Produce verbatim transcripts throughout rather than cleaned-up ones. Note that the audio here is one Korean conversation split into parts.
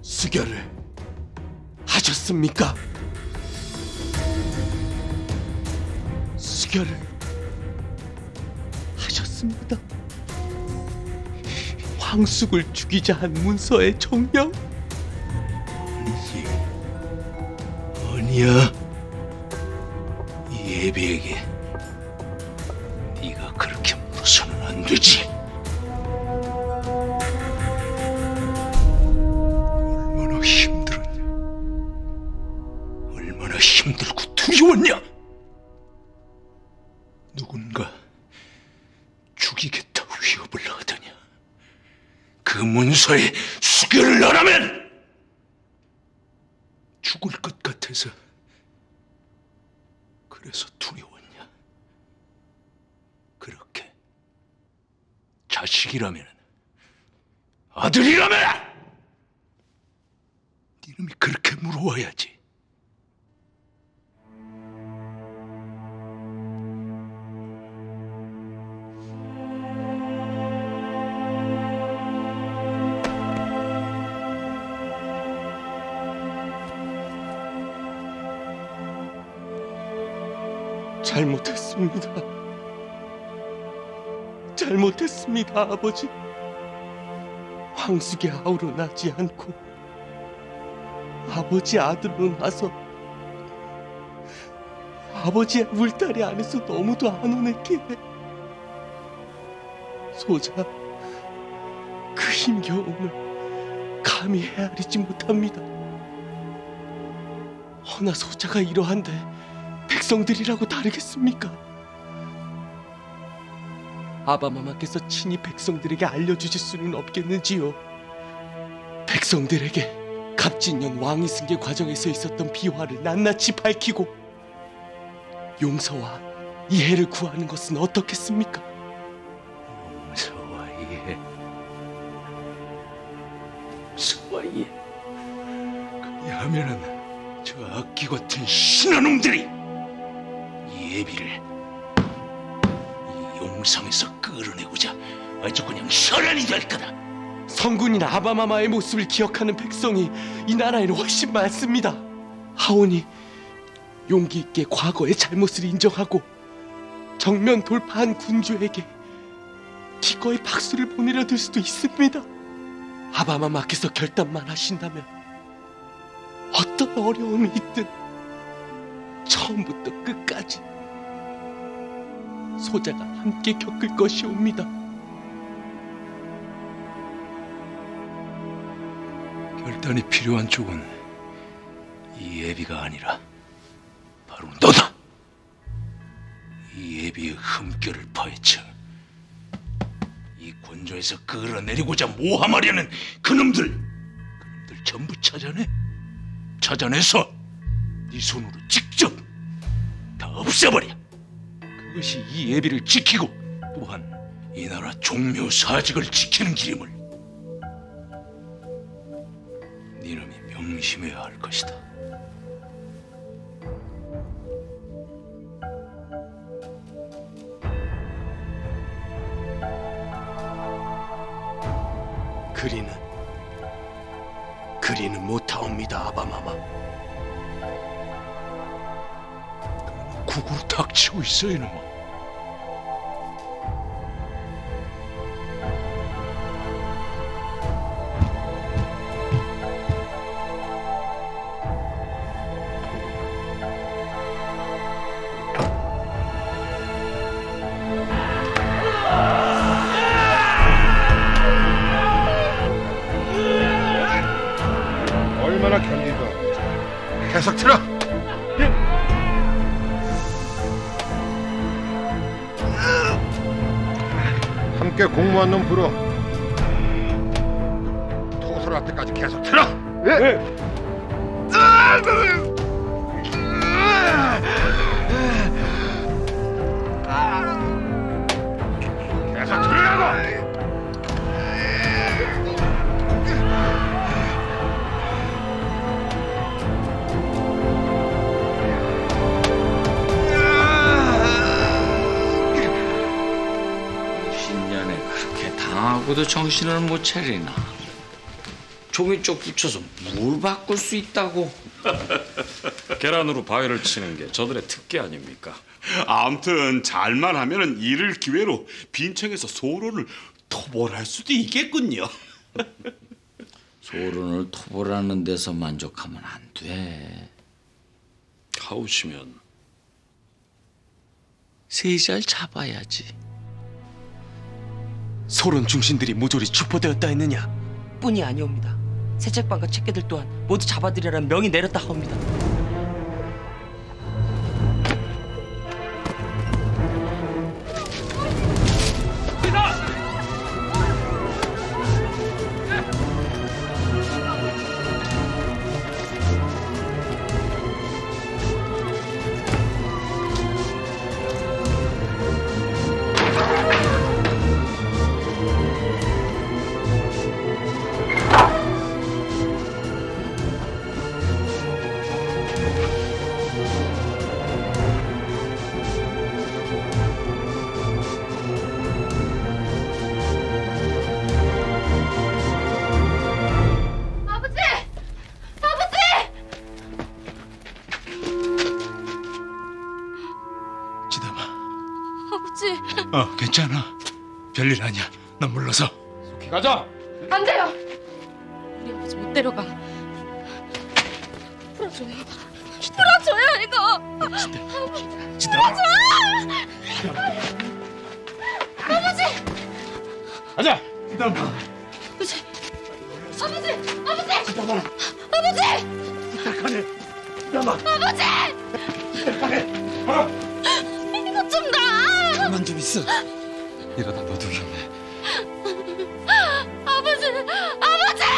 수결을 하셨습니까? 수결을 하셨습니다. 황숙을 죽이자 한 문서의 정령? 아니지. 아니야. 이 예비에게 네가 그렇게 물어서는 안 되지. 얼마나 힘들었냐. 얼마나 힘들고 두려웠냐. 누군가 죽이겠다 위협을 하더냐. 그 문서에 수결을 넣으라면 죽을 것 같아서 그래서 두려웠냐. 그렇게 자식이라면, 아들이라면 네 놈이 그렇게 물어와야지. 잘못했습니다. 잘못했습니다, 아버지. 황숙의 아우로 나지 않고 아버지 아들로 나서 아버지의 울타리 안에서 너무도 안 오냈기에 소자 그 힘겨움을 감히 헤아리지 못합니다. 허나 소자가 이러한데 백성들이라고 다르겠습니까? 아바마마께서 친히 백성들에게 알려주실 수는 없겠는지요? 백성들에게 갑진년 왕위 승계 과정에서 있었던 비화를 낱낱이 밝히고 용서와 이해를 구하는 것은 어떻겠습니까? 용서와 이해, 용서와 이해. 그리하면은 저 악기 같은 신하놈들이 이 예비를 이 용상에서 끌어내고자 아주 그냥 혈안이 될 거다. 성군인 아바마마의 모습을 기억하는 백성이 이 나라에는 훨씬 많습니다. 하오니 용기 있게 과거의 잘못을 인정하고 정면 돌파한 군주에게 기꺼이 박수를 보내려 들 수도 있습니다. 아바마마께서 결단만 하신다면 어떤 어려움이 있든 처음부터 끝까지 소자가 함께 겪을 것이옵니다. 결단이 필요한 쪽은 이 예비가 아니라 바로 너다. 이 예비의 흠결을 파헤쳐 이 권좌에서 끌어내리고자 모함하려는 그놈들 그놈들 전부 찾아내. 찾아내서 네 손으로 직접 다 없애버려. 그것이 이 예비를 지키고 또한 이 나라 종묘 사직을 지키는 길임을 네 놈이 명심해야 할 것이다. 그리는 그리는 못하옵니다, 아바마마. 국으로 닥치고 있어 이놈아. 얼마나 견디고 계속 틀어. 함께 공무한 놈 불어. 토설할 때까지 계속 틀어. 예. 계속 틀으라고. 당하고도 정신을 못 차리나. 종이쪽 붙여서 물 바꿀 수 있다고. 계란으로 바위를 치는 게 저들의 특기 아닙니까? 아무튼 잘만 하면은 이를 기회로 빈청에서 소론을 토벌할 수도 있겠군요. 소론을 토벌하는 데서 만족하면 안 돼. 하우시면 세자를 잡아야지. 소론 중신들이 모조리 축포되었다 했느냐? 뿐이 아니옵니다. 세책방과 책계들 또한 모두 잡아들이라는 명이 내렸다 하옵니다. 어, 괜찮아. 별일 아니야. 난 물러서. 속히 가자. 안 돼요. 우리 아버지 못 데려가. 풀어줘요. 풀어줘요 이거. 지다. 아버지. 가자. 지다마. 아버지. 아버지. 아버지. 지다마. 아버지. 부탁하네. 지다마. 아버지. 부탁해. 어? 이것 좀 놔. 가만 좀 있어. 이러다 너도 위험해. 아버지. 아버지.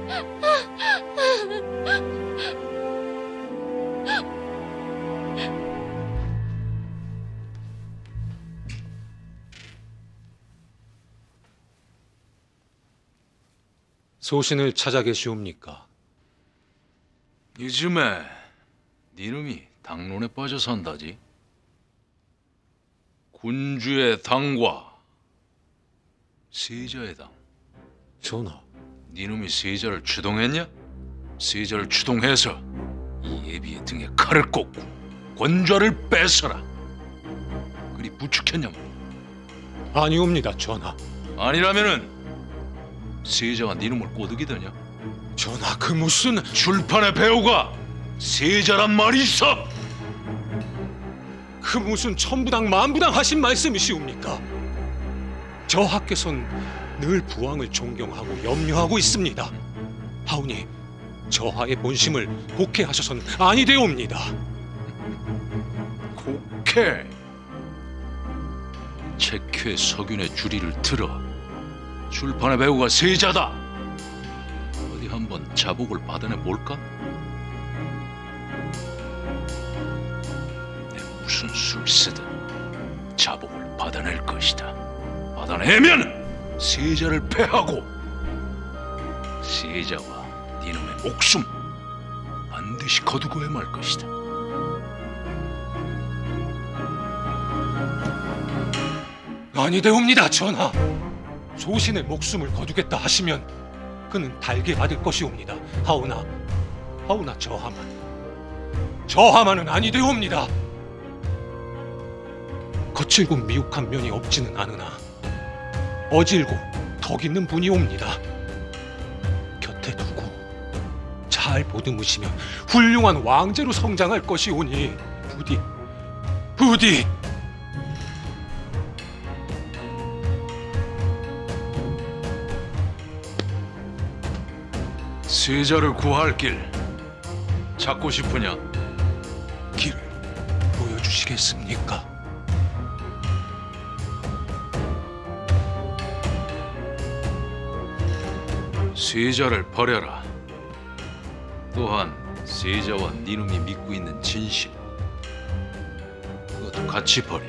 소신을 찾아 계시옵니까? 요즘에 니놈이 당론에 빠져 산다지. 군주의 당과 세자의 당. 전하, 니놈이 세자를 추동했냐? 세자를 추동해서 이 예비의 등에 칼을 꽂고 권좌를 뺏어라. 그리 부축했냐 말이야. 아니옵니다, 전하. 아니라면은 세자가 니놈을 꼬드기더냐? 전하, 그 무슨... 출판의 배우가 세자란 말이 있어. 그 무슨 천부당 만부당 하신 말씀이시옵니까? 저하께선 늘 부왕을 존경하고 염려하고 있습니다. 하오니 저하의 본심을 곡해하셔서는 아니되옵니다. 곡해. 책회 서균의 주리를 들어 출판의 배우가 세자다. 어디 한번 자복을 받아내 볼까? 내 무슨 술세든 자복을 받아낼 것이다. 받아내면 세자를 패하고 세자와 니놈의 목숨 반드시 거두고야 말 것이다. 아니되옵니다, 전하. 소신의 목숨을 거두겠다 하시면 그는 달게 받을 것이옵니다. 하오나, 하오나 저하만, 저하만은 아니되옵니다. 거칠고 미혹한 면이 없지는 않으나 어질고 덕 있는 분이옵니다. 곁에 두고 잘 보듬으시면 훌륭한 왕제로 성장할 것이오니 부디, 부디 세자를 구할 길 찾고 싶으냐? 길을 보여주시겠습니까? 세자를 버려라. 또한 세자와 니놈이 믿고 있는 진실, 그것도 같이 버려.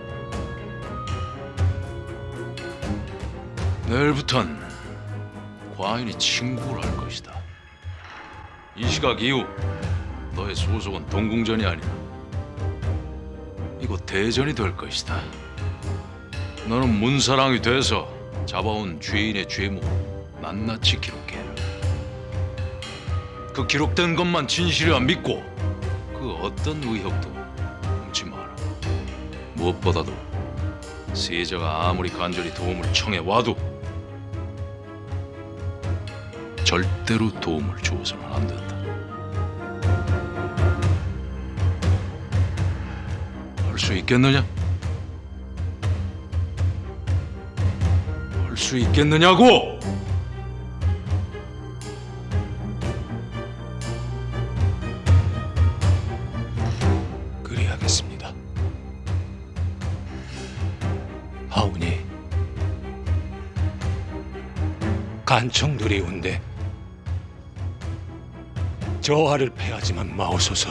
내일부턴 과인이 친구를 할 것이다. 이 시각 이후 너의 소속은 동궁전이 아니라 이곳 대전이 될 것이다. 너는 문사랑이 돼서 잡아온 죄인의 죄목을 낱낱이 기록해라. 그 기록된 것만 진실이라 믿고 그 어떤 의혹도 품지 마라. 무엇보다도 세자가 아무리 간절히 도움을 청해 와도 절대로 도움을 주어서는 안 된다. 할 수 있겠느냐? 할 수 있겠느냐고! 그리하겠습니다. 하오니 간청드리온데 저하를 패하지만 마오소서.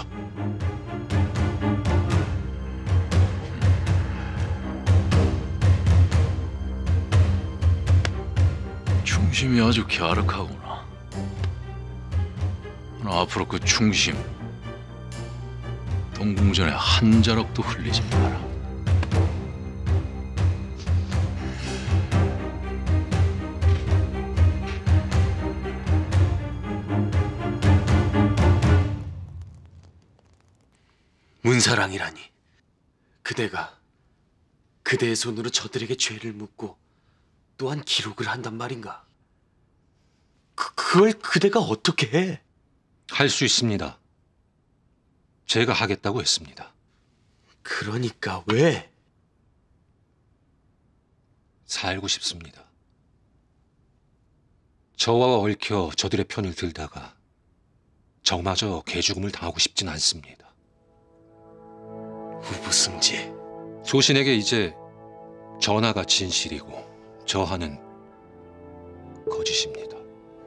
충심이 아주 갸륵하구나. 나 앞으로 그 충심 동궁전에 한 자락도 흘리지 마라. 문사랑이라니. 그대가 그대의 손으로 저들에게 죄를 묻고 또한 기록을 한단 말인가? 그, 그걸 그대가 어떻게 해? 할 수 있습니다. 제가 하겠다고 했습니다. 그러니까 왜? 살고 싶습니다. 저와 얽혀 저들의 편을 들다가 저마저 개죽음을 당하고 싶진 않습니다. 우부승지. 소신에게 이제 전하가 진실이고 저하는 거짓입니다.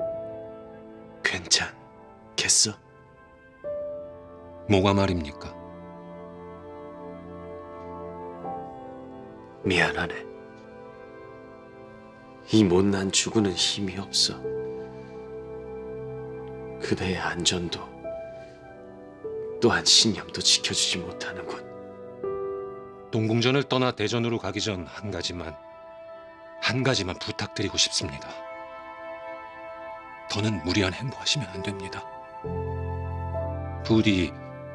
괜찮겠어? 뭐가 말입니까? 미안하네. 이 못난 주군은 힘이 없어. 그대의 안전도 또한 신념도 지켜주지 못하는군. 동궁전을 떠나 대전으로 가기 전 한 가지만 한 가지만 부탁드리고 싶습니다. 더는 무리한 행보하시면 안 됩니다. 부디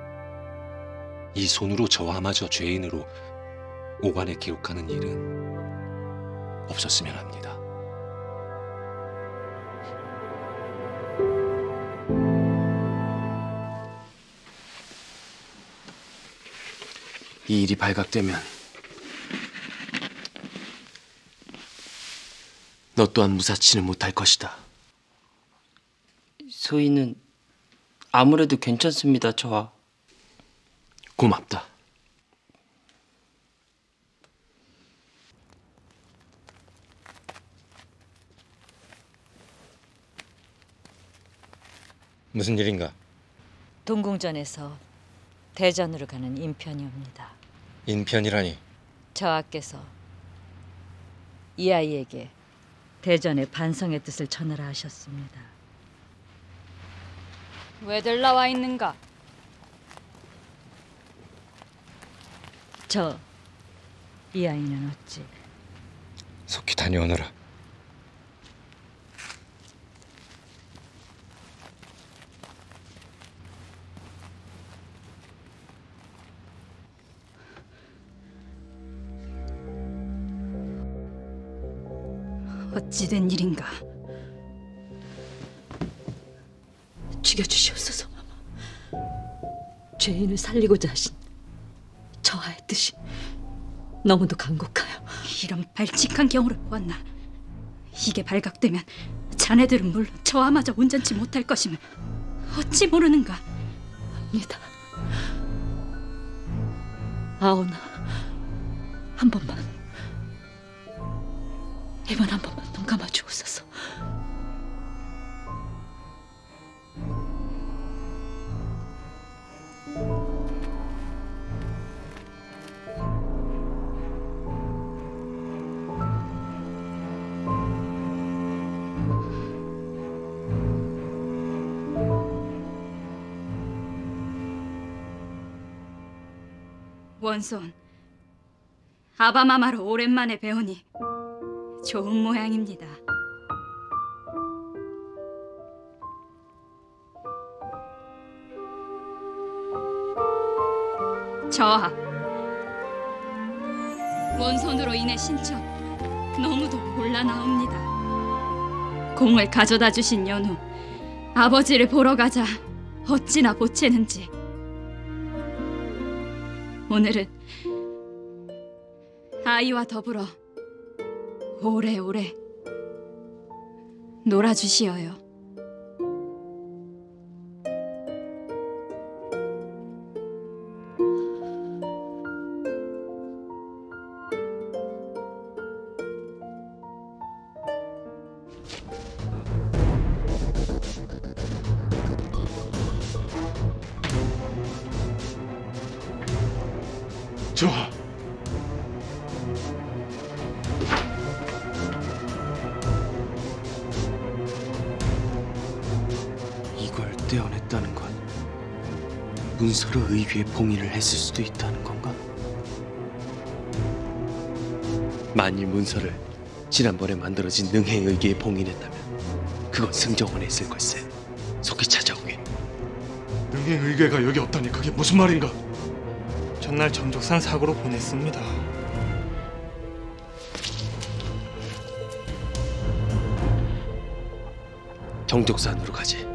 이 손으로 저하마저 죄인으로 오간에 기록하는 일은 없었으면 합니다. 이 일이 발각되면 너 또한 무사치는 못할 것이다. 소희는 아무래도 괜찮습니다, 저와. 고맙다. 무슨 일인가? 동궁전에서 대전으로 가는 인편이 옵니다. 인편이라니. 저하께서 이 아이에게 대전의 반성의 뜻을 전하라 하셨습니다. 왜들 나와 있는가? 저 이 아이는 어찌? 속히 다녀오너라. 어찌 된 일인가? 죽여주시옵소서. 죄인을 살리고자 하신 저하의 뜻이 너무도 간곡하여 이런 발칙한 경우를 보았나. 이게 발각되면 자네들은 물론 저하마저 온전치 못할 것임을 어찌 모르는가 합니다. 아오나, 한 번만, 이번 한 번만 눈 감아 주옵소서. 원손, 아바마마로 오랜만에 배우니 좋은 모양입니다. 저하, 원손으로 인해 신청 너무도 곤란하옵니다. 공을 가져다 주신 연후 아버지를 보러 가자 어찌나 보채는지. 오늘은 아이와 더불어 오래오래 놀아주시어요. 저하, 이걸 떼어냈다는 건 문서로 의귀에 봉인을 했을 수도 있다는 건가? 만일 문서를 지난번에 만들어진 능행 의귀에 봉인했다면 그건 승정원에 있을 걸세. 속히 찾아오게. 능행 의궤가 여기 없다니 그게 무슨 말인가? 전날 정족산 사고로 보냈습니다. 정족산으로 가지.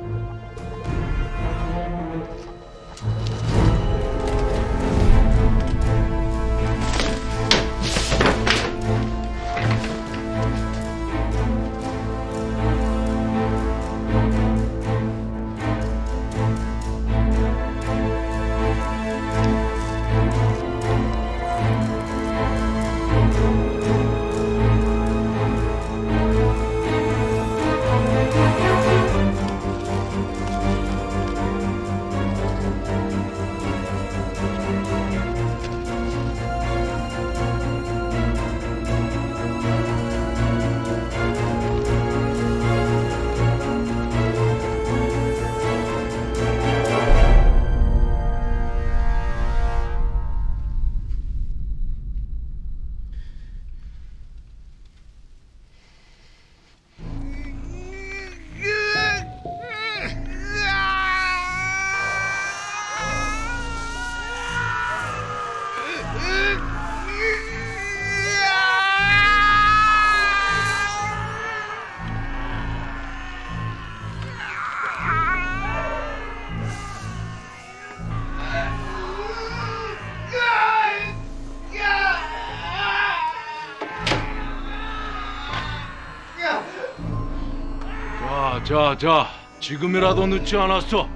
자, 자, 지금이라도 늦지 않았어.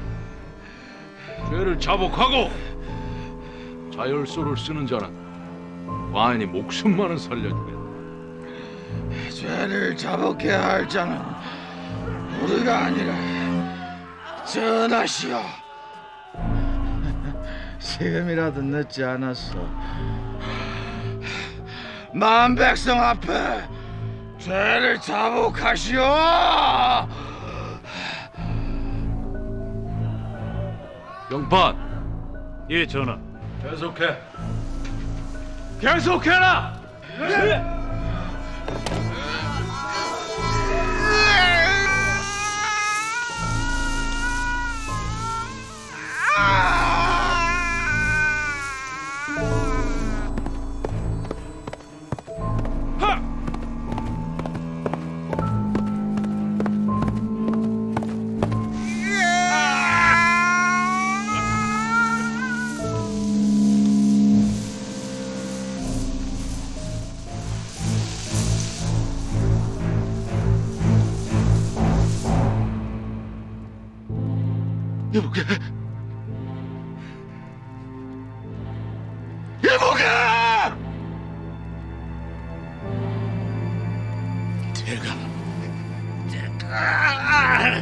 죄를 자복하고 자율소를 쓰는 자는 과인이 목숨만은 살려주겠다. 죄를 자복해야 할 자는 우리가 아니라 전하시오. 지금이라도 늦지 않았어. 만 백성 앞에 죄를 자복하시오. 영판. 예, 전하. 계속해. 계속해라. 네. 이보게, 이보게! 내가, 내가,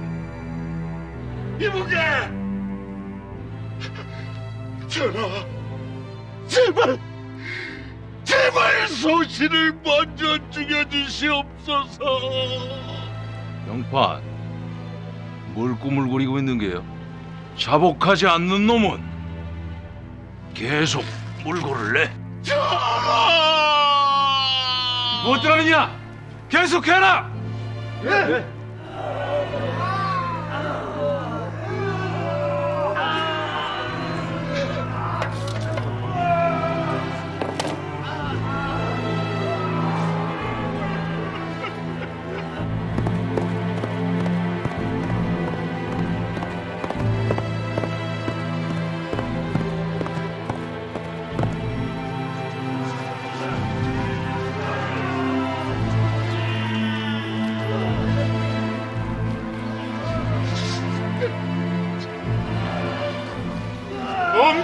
이보게! 전하, 제발, 제발 소신을 먼저 죽여주시옵소서. 영판, 뭘 꿈을 꾸리고 있는 게요? 자복하지 않는 놈은 계속 물고를 내. 전하! 못 들었느냐? 계속해라! 예?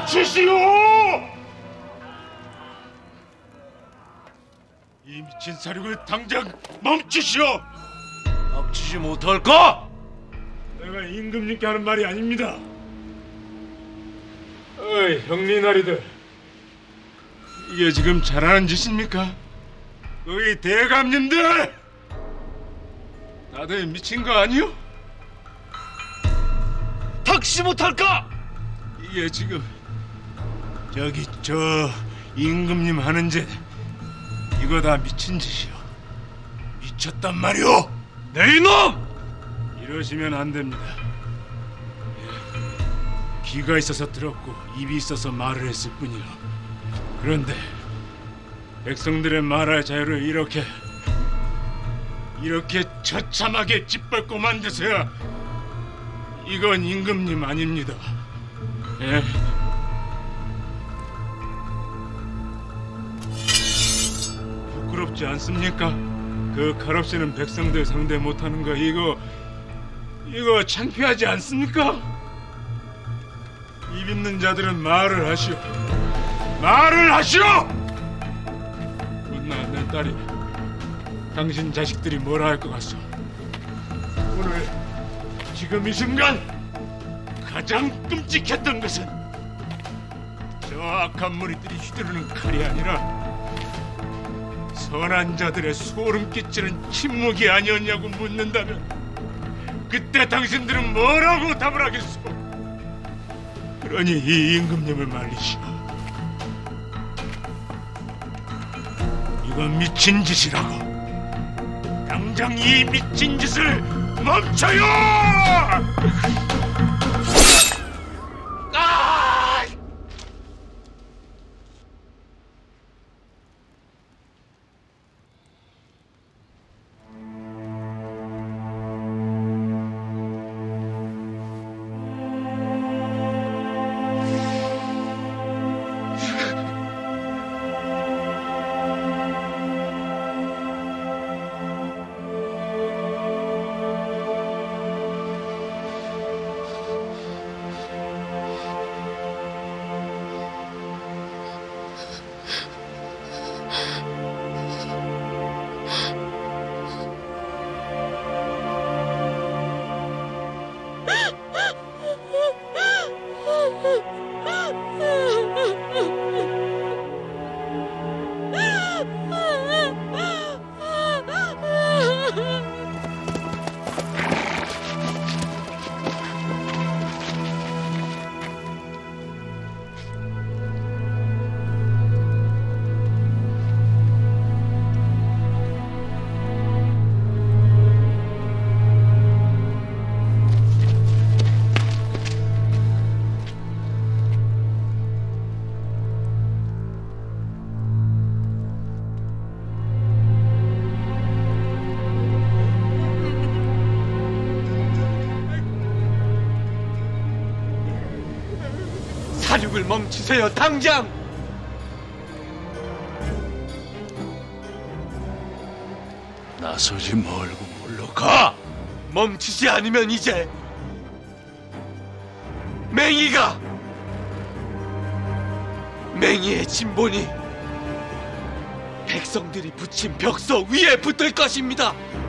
멈추시오! 이 미친 사륙을 당장 멈추시오! 멈추지 못할까? 내가 임금님께 하는 말이 아닙니다. 어이 형리나리들, 이게 지금 잘하는 짓입니까? 어이 대감님들, 다들 미친 거 아니요? 닥치 못할까? 이게 지금 저기 저 임금님 하는 짓, 이거 다 미친 짓이요. 미쳤단 말이오. 내 이놈! 이러시면 안 됩니다. 예, 귀가 있어서 들었고 입이 있어서 말을 했을 뿐이요. 그런데 백성들의 말할 자유를 이렇게 이렇게 처참하게 짓밟고 만드세요. 이건 임금님 아닙니다. 예. 부끄럽지 않습니까? 그 칼없이는 백성들 상대 못하는 거 이거 이거 창피하지 않습니까? 입 있는 자들은 말을 하시오. 말을 하시오! 못나 내 딸이 당신 자식들이 뭐라 할 것 같소? 오늘 지금 이 순간 가장 끔찍했던 것은 저 악한 무리들이 휘두르는 칼이 아니라 선한 자들의 소름 끼치는 침묵이 아니었냐고 묻는다면 그때 당신들은 뭐라고 답을 하겠소? 그러니 이 임금님을 말리시오. 이건 미친 짓이라고. 당장 이 미친 짓을 멈춰요! 아! 사륙을 멈추세요, 당장! 나서지 말고 물러가! 멈추지 않으면 이제 맹이가 맹이의 진본이 백성들이 붙인 벽서 위에 붙을 것입니다.